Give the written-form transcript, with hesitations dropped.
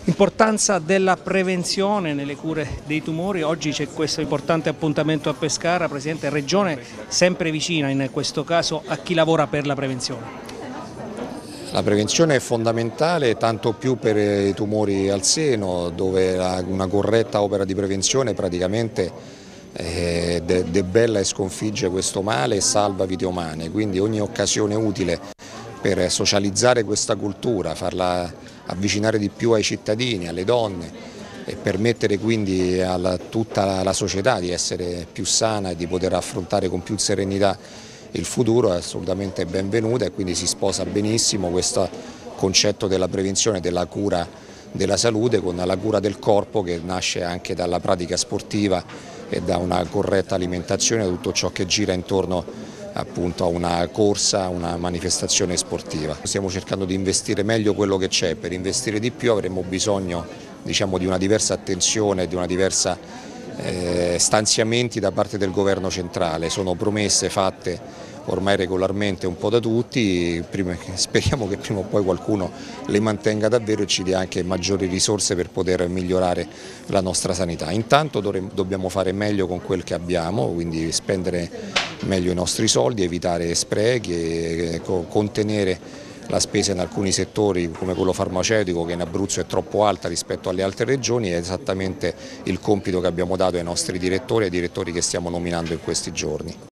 Importanza della prevenzione nelle cure dei tumori, oggi c'è questo importante appuntamento a Pescara, Presidente, Regione sempre vicina in questo caso a chi lavora per la prevenzione. La prevenzione è fondamentale, tanto più per i tumori al seno, dove una corretta opera di prevenzione praticamente debella e sconfigge questo male e salva vite umane, quindi ogni occasione utile per socializzare questa cultura, farla avvicinare di più ai cittadini, alle donne e permettere quindi a tutta la società di essere più sana e di poter affrontare con più serenità il futuro è assolutamente benvenuta e quindi si sposa benissimo questo concetto della prevenzione, della cura della salute con la cura del corpo che nasce anche dalla pratica sportiva e da una corretta alimentazione, da tutto ciò che gira intorno appunto a una corsa, a una manifestazione sportiva. Stiamo cercando di investire meglio quello che c'è, per investire di più avremmo bisogno di una diversa attenzione, di una diversa stanziamenti da parte del governo centrale, sono promesse fatte ormai regolarmente un po' da tutti, speriamo che prima o poi qualcuno le mantenga davvero e ci dia anche maggiori risorse per poter migliorare la nostra sanità. Intanto dobbiamo fare meglio con quel che abbiamo, quindi spendere meglio i nostri soldi, evitare sprechi e contenere la spesa in alcuni settori come quello farmaceutico che in Abruzzo è troppo alta rispetto alle altre regioni, è esattamente il compito che abbiamo dato ai nostri direttori e ai direttori che stiamo nominando in questi giorni.